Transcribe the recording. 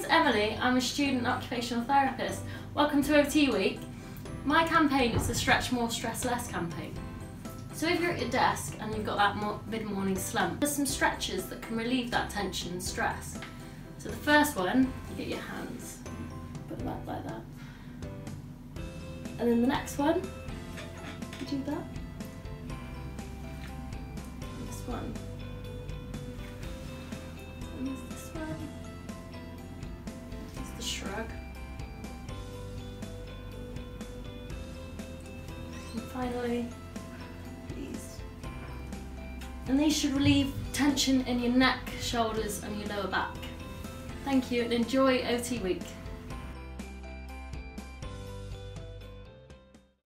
Emily, I'm a student occupational therapist. Welcome to OT Week. My campaign is the Stretch More, Stress Less campaign. So if you're at your desk and you've got that mid-morning slump, there's some stretches that can relieve that tension and stress. So the first one, you get your hands, put them up like that. And then the next one, you do that. And this one. And there's this one. There's the shrug. And finally, these. And these should relieve tension in your neck, shoulders and your lower back. Thank you and enjoy OT Week.